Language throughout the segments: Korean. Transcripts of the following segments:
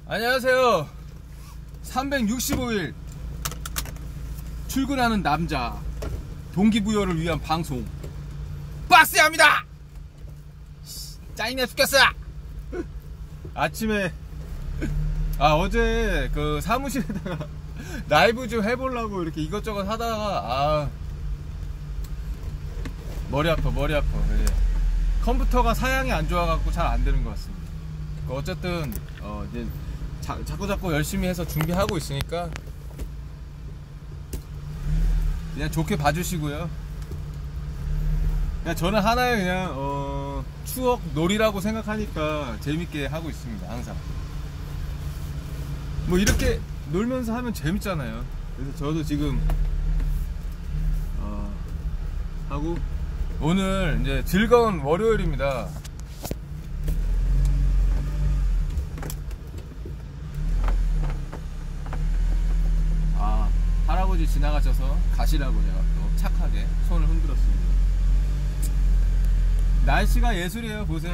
안녕하세요. 365일 출근하는 남자 동기부여를 위한 방송 박스야입니다. 짜증내 죽겠어. 아침에 어제 그 사무실에다가 라이브 좀 해보려고 이렇게 이것저것 하다가 머리 아파. 네. 컴퓨터가 사양이 안 좋아갖고 잘 안 되는 것 같습니다. 어쨌든 이제 자꾸 열심히 해서 준비하고 있으니까 그냥 좋게 봐주시고요. 그냥 저는 하나의 그냥 추억 놀이라고 생각하니까 재밌게 하고 있습니다. 항상 뭐 이렇게 놀면서 하면 재밌잖아요. 그래서 저도 지금 하고 오늘 이제 즐거운 월요일입니다. 할아버지 지나가셔서 가시라고 제가 또 착하게 손을 흔들었습니다. 날씨가 예술이에요. 보세요.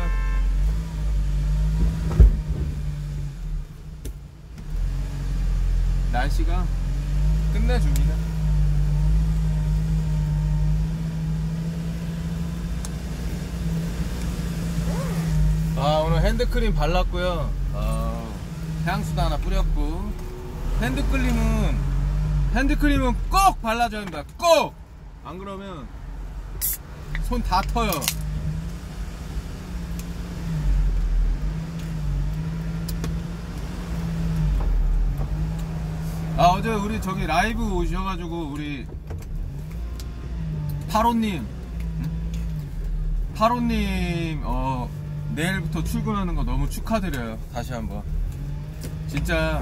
날씨가 끝내줍니다. 오늘 핸드크림 발랐고요. 향수도 하나 뿌렸고, 핸드크림은 꼭 발라줘야 합니다. 꼭! 안 그러면 손 다 터요. 어제 우리 저기 라이브 오셔가지고 우리 파로님 내일부터 출근하는 거 너무 축하드려요. 다시 한번 진짜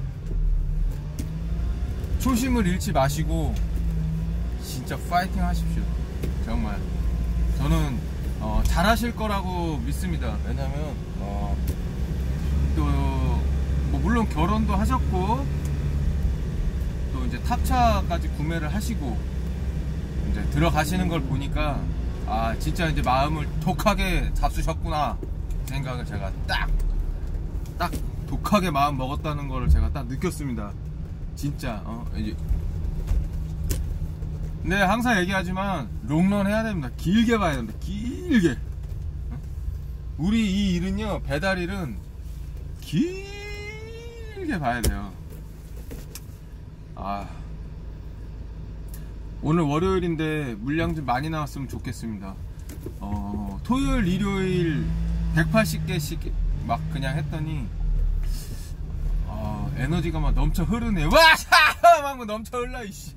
초심을 잃지 마시고 진짜 파이팅 하십시오. 정말 저는 잘하실 거라고 믿습니다. 왜냐면 또 뭐 물론 결혼도 하셨고 또 이제 탑차까지 구매를 하시고 이제 들어가시는 걸 보니까 진짜 이제 마음을 독하게 잡수셨구나 생각을 제가 딱 독하게 마음 먹었다는 거를 제가 딱 느꼈습니다. 진짜 이제 네, 항상 얘기하지만 롱런 해야 됩니다. 길게 봐야 됩니다. 길게. 우리 이 일은요, 배달일은 길게 봐야 돼요. 오늘 월요일인데 물량 좀 많이 나왔으면 좋겠습니다. 토요일 일요일 180개씩 막 그냥 했더니 에너지가 막 넘쳐 흐르네. 와! 막 넘쳐 흘러, 이씨.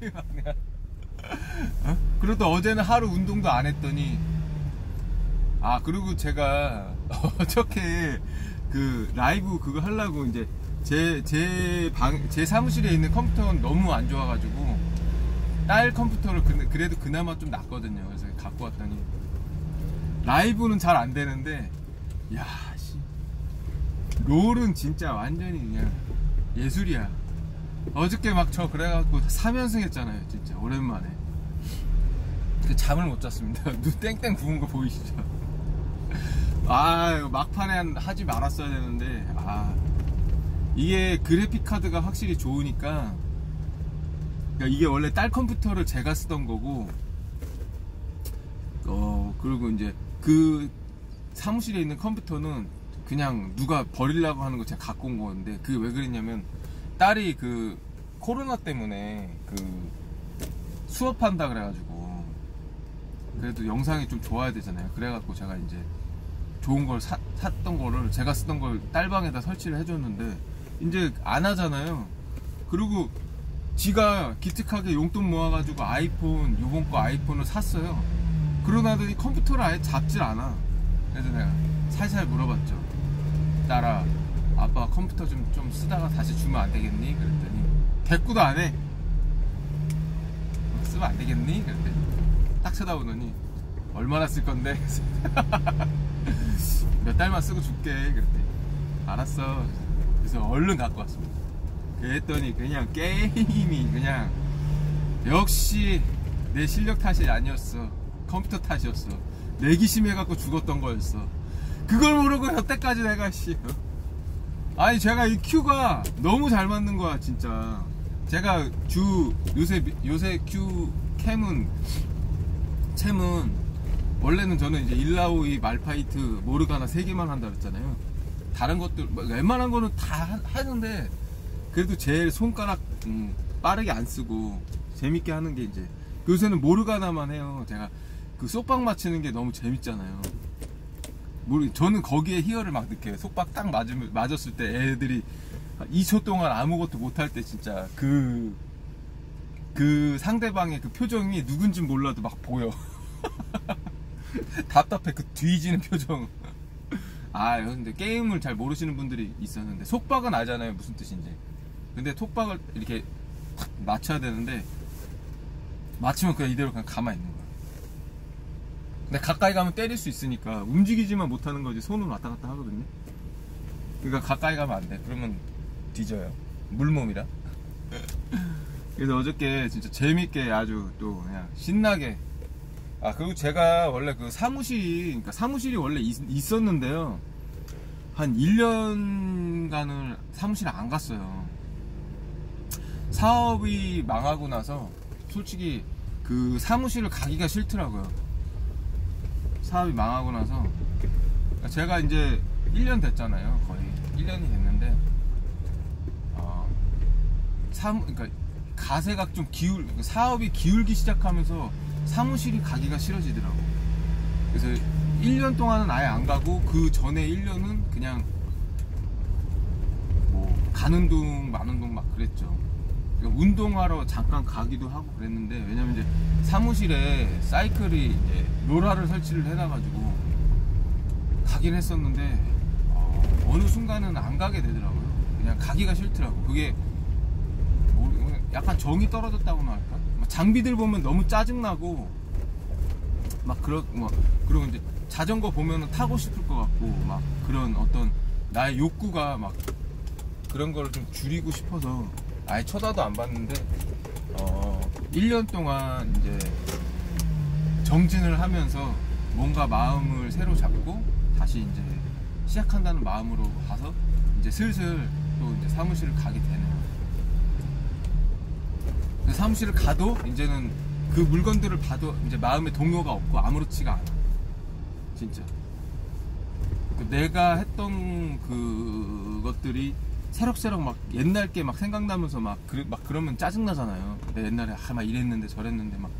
그리고 또 어제는 하루 운동도 안 했더니, 그리고 제가 어저께 그 라이브 그거 하려고 이제 제 사무실에 있는 컴퓨터는 너무 안 좋아가지고, 딸 컴퓨터를 그래도 그나마 좀 낫거든요. 그래서 갖고 왔더니, 라이브는 잘 안 되는데, 야, 씨. 롤은 진짜 완전히 그냥, 예술이야. 어저께 막 저 그래갖고 3연승 했잖아요. 진짜 오랜만에. 잠을 못 잤습니다. 눈 땡땡 부은 거 보이시죠? 막판에 하지 말았어야 되는데 이게 그래픽 카드가 확실히 좋으니까, 그러니까 이게 원래 딸 컴퓨터를 제가 쓰던 거고, 그리고 이제 그 사무실에 있는 컴퓨터는 그냥 누가 버리려고 하는 거 제가 갖고 온 거였는데, 그게 왜 그랬냐면 딸이 그 코로나 때문에 그 수업한다 그래가지고 그래도 영상이 좀 좋아야 되잖아요. 그래갖고 제가 이제 좋은 걸 샀던 거를 제가 쓰던 걸 딸방에다 설치를 해줬는데 이제 안 하잖아요. 그리고 지가 기특하게 용돈 모아가지고 요번 거 아이폰을 샀어요. 그러고 나더니 컴퓨터를 아예 잡질 않아. 그래서 내가 살살 물어봤죠. 딸아, 아빠 컴퓨터 좀 쓰다가 다시 주면 안 되겠니? 그랬더니 대꾸도 안 해. 쓰면 안 되겠니? 그랬더니 딱 쳐다보더니 얼마나 쓸 건데? 몇 달만 쓰고 줄게. 그랬더니 알았어. 그래서 얼른 갖고 왔습니다. 그랬더니 그냥 게임이 그냥 역시 내 실력 탓이 아니었어. 컴퓨터 탓이었어. 내기심해갖고 죽었던 거였어. 그걸 모르고 여태까지 내가 아니 제가 이 큐가 너무 잘 맞는 거야 진짜. 제가 요새 큐 챔은 원래는 저는 이제 일라오이, 말파이트, 모르가나 3개만 한다 그랬잖아요. 다른 것들 웬만한 거는 다 하는데 그래도 제일 손가락 빠르게 안 쓰고 재밌게 하는 게 이제 요새는 모르가나만 해요. 제가 그 속박 맞추는 게 너무 재밌잖아요. 저는 거기에 희열을 막 느껴요. 속박 딱 맞았을 때 애들이 2초 동안 아무것도 못할 때 진짜 그 상대방의 그 표정이 누군지 몰라도 막 보여. 답답해 그 뒤지는 표정. 아 근데 게임을 잘 모르시는 분들이 있었는데 속박은 알잖아요 무슨 뜻인지. 근데 속박을 이렇게 탁 맞춰야 되는데 맞추면 그냥 이대로 그냥 가만히 있는 거야. 근데 가까이 가면 때릴 수 있으니까 움직이지만 못하는 거지. 손은 왔다 갔다 하거든요. 그러니까 가까이 가면 안 돼. 그러면 뒤져요. 물몸이라. 그래서 어저께 진짜 재밌게 아주 또 그냥 신나게. 아 그리고 제가 원래 그 사무실이 원래 있었는데요. 한 1년간을 사무실에 안 갔어요. 사업이 망하고 나서 솔직히 그 사무실을 가기가 싫더라고요. 사업이 망하고 나서 제가 이제 1년 됐잖아요. 거의 1년이 됐는데 그러니까 가세가 좀 사업이 기울기 시작하면서 사무실이 가기가 싫어지더라고. 그래서 1년 동안은 아예 안 가고 그 전에 1년은 그냥 뭐 가는 둥 마는 둥 막 그랬죠. 그러니까 운동하러 잠깐 가기도 하고 그랬는데 왜냐면 이제 사무실에 사이클이 이제 롤러를 설치를 해놔가지고 가긴 했었는데 어느 순간은 안 가게 되더라고요. 그냥 가기가 싫더라고. 그게 약간 정이 떨어졌다고나 할까? 장비들 보면 너무 짜증나고 그리고 이제 자전거 보면은 타고 싶을 것 같고 막 그런 어떤 나의 욕구가 막 그런 거를 좀 줄이고 싶어서 아예 쳐다도 안 봤는데 1년 동안 이제 정진을 하면서 뭔가 마음을 새로 잡고 다시 이제 시작한다는 마음으로 가서 이제 슬슬 또 이제 사무실을 가게 되네요. 사무실을 가도 이제는 그 물건들을 봐도 이제 마음에 동요가 없고 아무렇지가 않아. 진짜 내가 했던 그것들이 새록새록 막 옛날 게 막 생각나면서 막 그러면 짜증나잖아요. 내가 옛날에 막 이랬는데 저랬는데 막.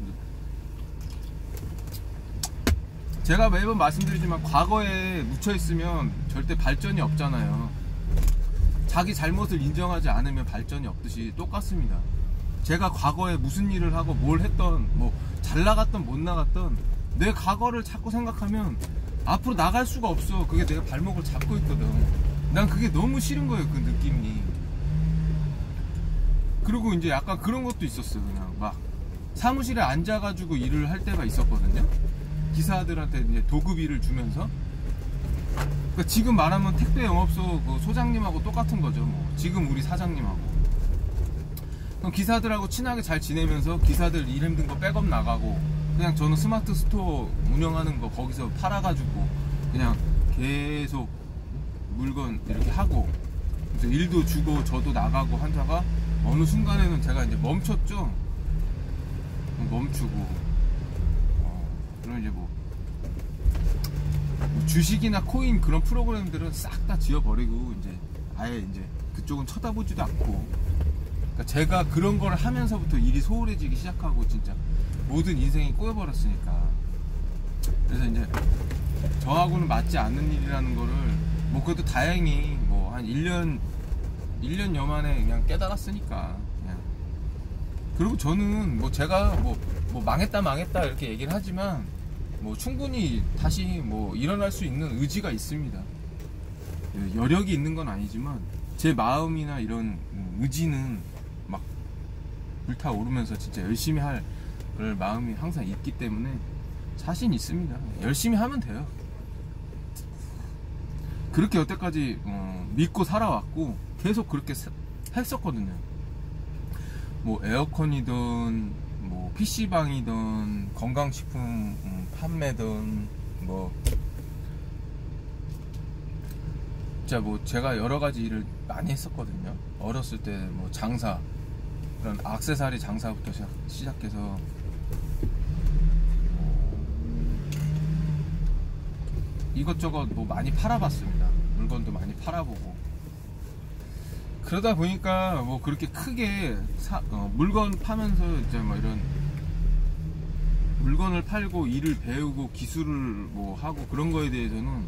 제가 매번 말씀드리지만 과거에 묻혀있으면 절대 발전이 없잖아요. 자기 잘못을 인정하지 않으면 발전이 없듯이 똑같습니다. 제가 과거에 무슨 일을 하고 뭘 했던 뭐 잘 나갔던 못 나갔던 내 과거를 자꾸 생각하면 앞으로 나갈 수가 없어. 그게 내가 발목을 잡고 있거든. 난 그게 너무 싫은 거예요. 그 느낌이. 그리고 이제 약간 그런 것도 있었어요. 그냥 막 사무실에 앉아가지고 일을 할 때가 있었거든요. 기사들한테 이제 도급일을 주면서. 그러니까 지금 말하면 택배 영업소 그 소장님하고 똑같은 거죠. 뭐 지금 우리 사장님하고. 그럼 기사들하고 친하게 잘 지내면서 기사들 일 힘든 거 백업 나가고 그냥 저는 스마트 스토어 운영하는 거 거기서 팔아가지고 그냥 계속 물건 이렇게 하고 그래서 일도 주고 저도 나가고 하다가 어느 순간에는 제가 이제 멈췄죠. 멈추고 그럼 이제 뭐 주식이나 코인 그런 프로그램들은 싹 다 지워버리고 이제 아예 이제 그쪽은 쳐다보지도 않고. 그러니까 제가 그런 걸 하면서부터 일이 소홀해지기 시작하고 진짜 모든 인생이 꼬여버렸으니까. 그래서 이제 저하고는 맞지 않는 일이라는 거를 뭐 그래도 다행히 뭐 한 1년여 만에 그냥 깨달았으니까 그냥. 그리고 저는 뭐 제가 뭐 망했다 이렇게 얘기를 하지만 뭐 충분히 다시 뭐 일어날 수 있는 의지가 있습니다. 여력이 있는 건 아니지만 제 마음이나 이런 의지는 막 불타오르면서 진짜 열심히 할 그럴 마음이 항상 있기 때문에 자신 있습니다. 열심히 하면 돼요. 그렇게 여태까지 믿고 살아왔고 계속 그렇게 했었거든요. 뭐 에어컨이든 뭐 PC방이든 건강식품 판매든 뭐 진짜 뭐 제가 여러 가지 일을 많이 했었거든요. 어렸을 때 뭐 장사, 그런 액세서리 장사부터 시작해서 이것저것 뭐 많이 팔아봤습니다. 물건도 많이 팔아보고. 그러다 보니까 뭐 그렇게 크게 물건 파면서 이제 뭐 이런 물건을 팔고 일을 배우고 기술을 뭐 하고 그런 거에 대해서는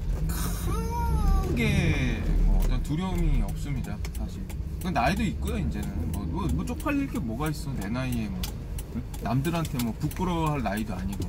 크게 뭐 어떤 두려움이 없습니다, 사실. 나이도 있고요, 이제는. 뭐 쪽팔릴 게 뭐가 있어, 내 나이에 뭐. 남들한테 뭐 부끄러워할 나이도 아니고.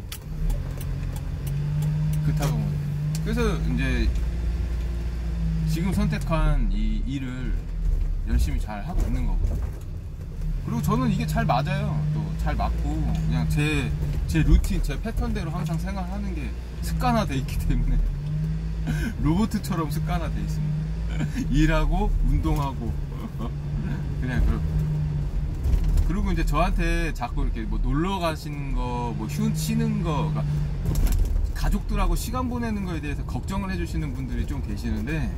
그렇다고. 그래서 이제 지금 선택한 이 일을 열심히 잘 하고 있는 거고. 그리고 저는 이게 잘 맞아요. 또 잘 맞고, 그냥 제 루틴, 제 패턴대로 항상 생활하는 게 습관화돼 있기 때문에 로봇처럼 습관화돼 있습니다. 일하고 운동하고 그냥 그리고 이제 저한테 자꾸 이렇게 뭐 놀러 가시는 거, 뭐 쉬는 거, 그러니까 가족들하고 시간 보내는 거에 대해서 걱정을 해주시는 분들이 좀 계시는데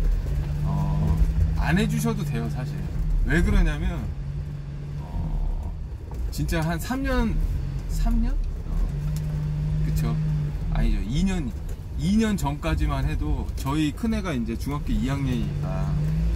안 해주셔도 돼요, 사실. 왜 그러냐면 진짜 한 3년? 그쵸? 아니죠. 2년 전까지만 해도 저희 큰애가 이제 중학교 2학년이니까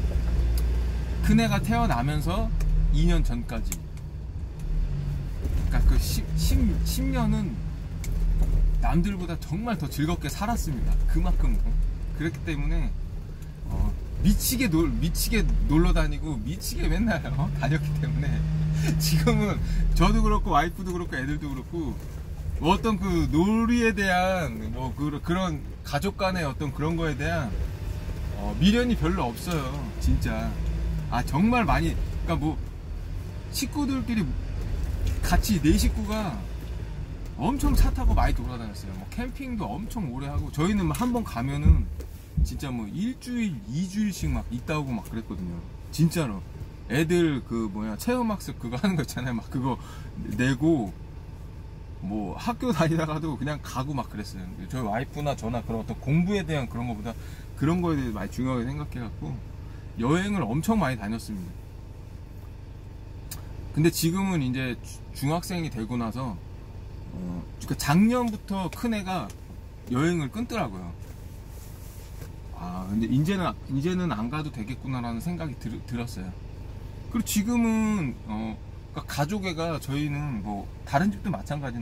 큰애가 태어나면서 2년 전까지, 그러니까 그 10년은 남들보다 정말 더 즐겁게 살았습니다. 그만큼. 그렇기 때문에 미치게 놀러 다니고 미치게 맨날 다녔기 때문에 지금은 저도 그렇고 와이프도 그렇고 애들도 그렇고 어떤 그 놀이에 대한 뭐 그런 가족 간의 어떤 그런 거에 대한 미련이 별로 없어요, 진짜. 정말 많이, 그러니까 뭐 식구들끼리 같이 4식구가 엄청 차 타고 많이 돌아다녔어요. 뭐 캠핑도 엄청 오래 하고, 저희는 한 번 가면은 진짜 뭐 1주일, 2주일씩 막 있다 오고 막 그랬거든요. 진짜로. 애들 체험학습 그거 하는 거 있잖아요. 막 그거 내고 뭐 학교 다니다가도 그냥 가고 막 그랬어요. 저희 와이프나 저나 그런 어떤 공부에 대한 그런 거보다 그런 거에 대해 많이 중요하게 생각해갖고 여행을 엄청 많이 다녔습니다. 근데 지금은 이제 중학생이 되고 나서 그러니까 작년부터 큰애가 여행을 끊더라고요. 근데 이제는 안 가도 되겠구나라는 생각이 들었어요. 그리고 지금은 그러니까 가족애가, 저희는 뭐 다른 집도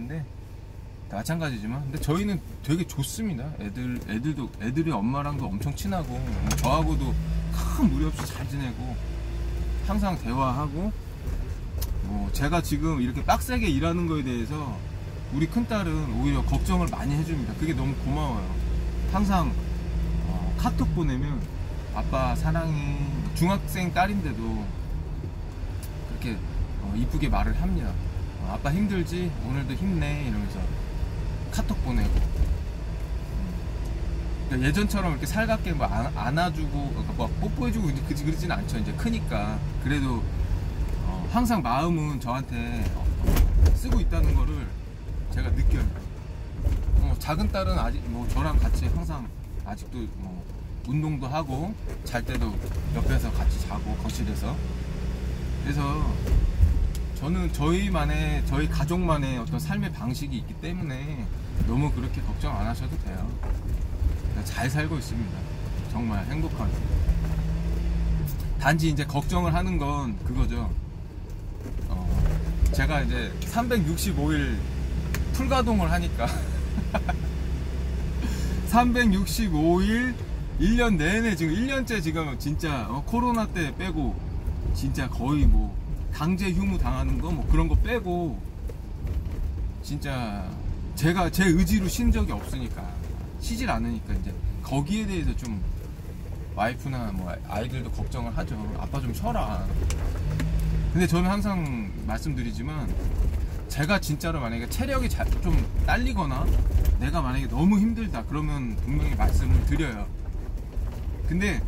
마찬가지지만 근데 저희는 되게 좋습니다. 애들이 엄마랑도 엄청 친하고 저하고도 큰 무리 없이 잘 지내고 항상 대화하고, 제가 지금 이렇게 빡세게 일하는 거에 대해서 우리 큰딸은 오히려 걱정을 많이 해줍니다. 그게 너무 고마워요. 항상 카톡 보내면 아빠 사랑해, 중학생 딸인데도 그렇게 이쁘게 말을 합니다. 아빠 힘들지? 오늘도 힘내, 이러면서 카톡 보내고. 그러니까 예전처럼 이렇게 살갑게 뭐 안아주고 뭐 뽀뽀해주고 그러진 않죠. 이제 크니까. 그래도 항상 마음은 저한테 쓰고 있다는 거를 제가 느껴요. 작은 딸은 아직 뭐 저랑 같이 항상 아직도 뭐 운동도 하고 잘 때도 옆에서 같이 자고, 거실에서. 그래서 저는 저희 가족만의 어떤 삶의 방식이 있기 때문에 너무 그렇게 걱정 안 하셔도 돼요. 잘 살고 있습니다. 정말 행복하게. 단지 이제 걱정을 하는 건 그거죠. 제가 이제 365일 풀가동을 하니까 365일 1년 내내, 지금 1년째 지금 진짜 코로나 때 빼고 진짜 거의 뭐 강제 휴무 당하는 거 뭐 그런 거 빼고 진짜 제가 제 의지로 쉰 적이 없으니까, 쉬질 않으니까 이제 거기에 대해서 좀 와이프나 뭐 아이들도 걱정을 하죠. 아빠 좀 쉬어라. 근데 저는 항상 말씀드리지만, 제가 진짜로 만약에 체력이 좀 딸리거나 내가 만약에 너무 힘들다 그러면 분명히 말씀을 드려요. 근데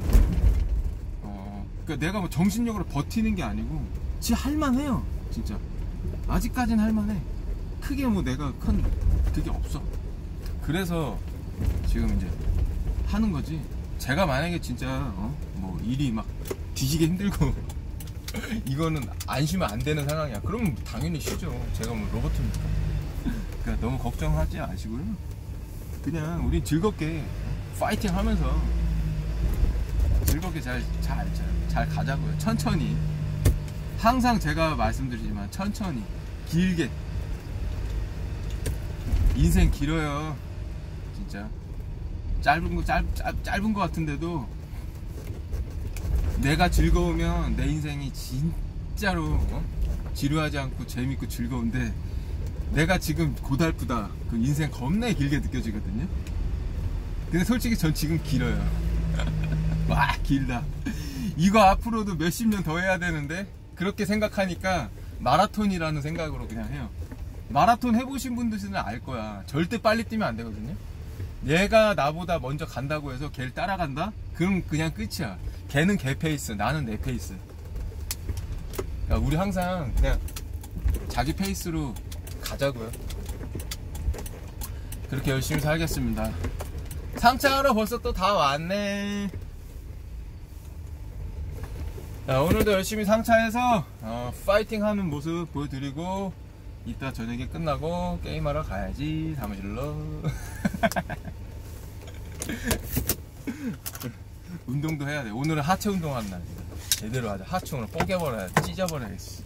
그러니까 내가 뭐 정신력으로 버티는 게 아니고 할만해요. 진짜 아직까지는 할만해. 크게 뭐 내가 그게 없어. 그래서 지금 이제 하는 거지. 제가 만약에 진짜 뭐 일이 막 뒤지게 힘들고 이거는 안 쉬면 안 되는 상황이야. 그러면 당연히 쉬죠. 제가 뭐 로봇입니까? 그러니까 너무 걱정하지 마시고요. 그냥 우리 즐겁게 파이팅 하면서 즐겁게 잘 가자고요. 천천히. 항상 제가 말씀드리지만 천천히, 길게. 인생 길어요. 진짜. 짧은 거 같은데도 내가 즐거우면 내 인생이 진짜로 지루하지 않고 재밌고 즐거운데, 내가 지금 고달프다, 그 인생 겁나 길게 느껴지거든요. 근데 솔직히 전 지금 길어요. 와, 길다. 이거 앞으로도 몇십 년 더 해야 되는데, 그렇게 생각하니까 마라톤이라는 생각으로 그냥 해요. 마라톤 해보신 분들은 알 거야. 절대 빨리 뛰면 안 되거든요. 얘가 나보다 먼저 간다고 해서 걔를 따라간다? 그럼 그냥 끝이야. 걔는 걔 페이스, 나는 내 페이스. 그러니까 우리 항상 그냥 자기 페이스로 가자고요. 그렇게 열심히 살겠습니다. 상차하러 벌써 또 다 왔네. 자, 오늘도 열심히 상차해서 파이팅 하는 모습 보여드리고, 이따 저녁에 끝나고 게임하러 가야지, 사무실로. 운동도 해야 돼. 오늘은 하체 운동하는 날입니다. 제대로 하자. 하체 오늘 뽀개버려야 돼. 찢어버려야겠어.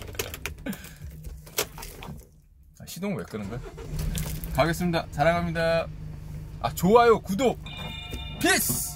시동 왜 끄는 거야? 가겠습니다. 사랑합니다. 좋아요, 구독, 피스!